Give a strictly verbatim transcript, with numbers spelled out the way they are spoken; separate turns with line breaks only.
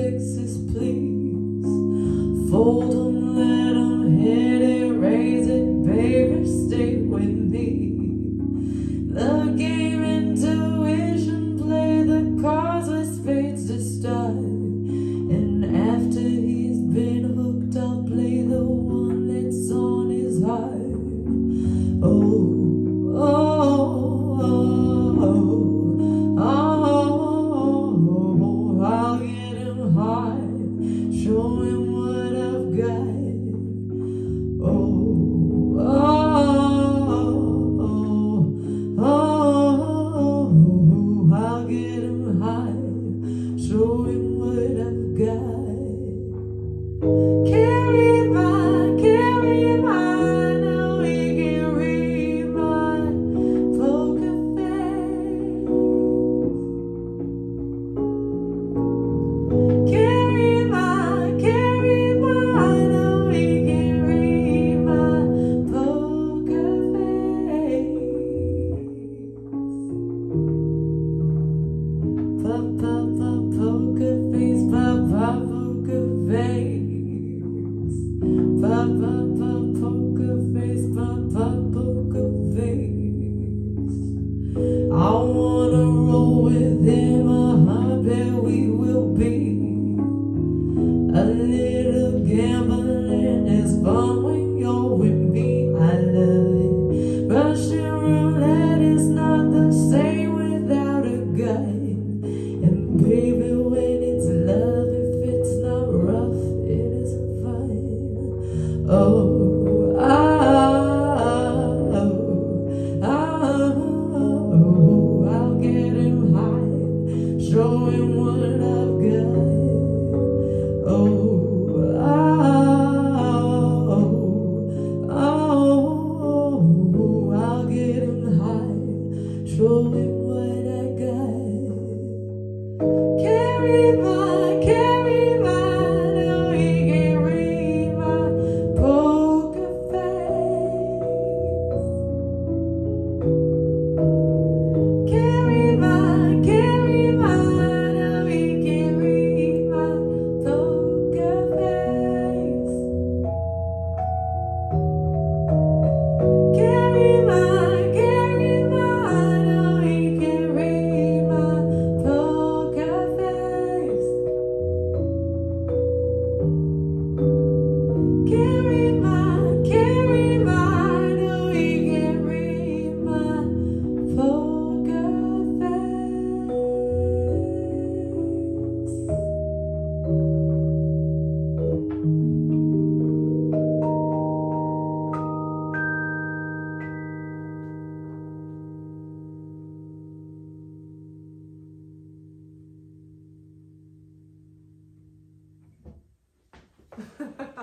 sexes, please. Fold 'em, let 'em hit it, raise it, baby, stay with me. The game intuition, play the cards with spades to start. And after he's been hooked, I'll play the one that's on his heart. Oh, oh, oh, oh, oh, I'll get him high, show him what I've got. Oh, oh, oh, oh, I'll get him high, show him what I've got. Carry my, carry my, now he can read my poker face. Carry my, carry my, now he can read my poker face. Pop, pop, pop, poker face, pop, pop, poker face. Pop, pop, pop, poker face, pop, pop, poker face. I wanna roll with him, I bet we will be. A little gambling is fun when you're with me. I love it. Russian roulette is not the same without a gun. And baby, when it's love, if it's not rough, it isn't fun. Oh, oh, oh, oh, I'll get him high, show him what I've got. Oh, oh, oh, I'll get him high, show him what I got. Carry my, carry my, now he can read my poker face. Carry my, carry my, now he can read my poker face. Carry my, carry my, now he can read my poker face. Carry my, carry my, now he can read my poker face. Ha ha.